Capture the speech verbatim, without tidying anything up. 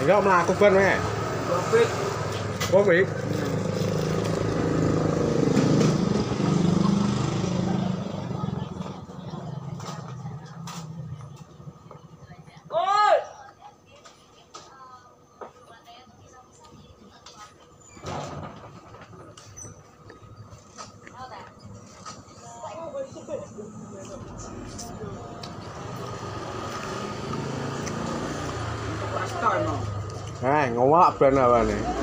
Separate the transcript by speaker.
Speaker 1: Enggak melaku ban wae.
Speaker 2: Covid.
Speaker 1: Covid.
Speaker 2: Pasta emang.
Speaker 1: Nah, ngowak ban apa nih?